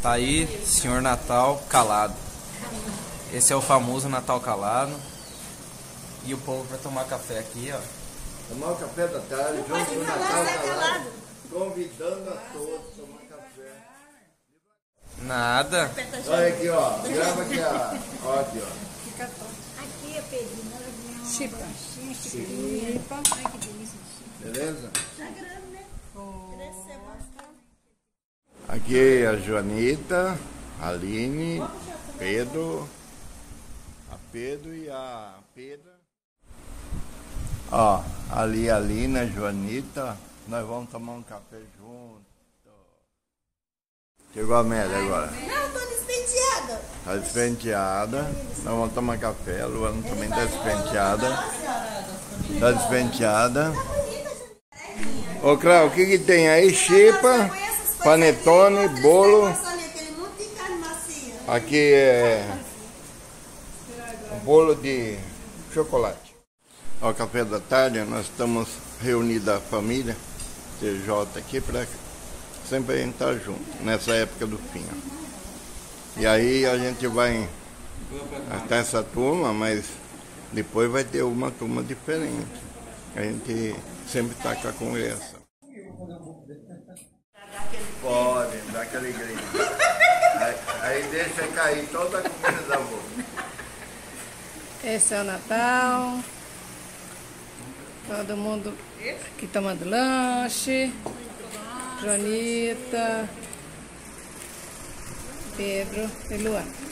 Tá aí, Senhor Natal calado. Esse é o famoso Natal calado. E o povo vai tomar café aqui, ó. Tomar o café da tarde, junto com o Natal calado. Convidando a todos a tomar café. Nada. Olha aqui, ó. Grava aqui, ó. Aqui, ó. Aqui é Pedrinho. Chipa. Chipa. Ai, que delícia. Beleza? Tá grande, né? Cresceu bastante. Aqui a Joanita, a Aline, Pedro, a Pedro e a Pedra. Ó, ali a Aline, a Joanita, nós vamos tomar um café junto. Chegou a Amélia agora. Não, tô despenteada. Tá despenteada. Nós vamos tomar café. A Luana também tá despenteada. Tá despenteada. Ô, Cláudio, o que tem aí? Chipa, panetone, bolo. Aqui é um bolo de chocolate. Ao café da tarde, nós estamos reunidos a família TJ aqui para sempre a gente estar junto, nessa época do fim. E aí a gente vai até essa turma, mas depois vai ter uma turma diferente. A gente sempre está com a conversa. Pode, dá aquele grito. Aí deixa cair toda a comida da boca. Esse é o Natal. Todo mundo aqui tomando lanche. Joanita, Pedro e Luana.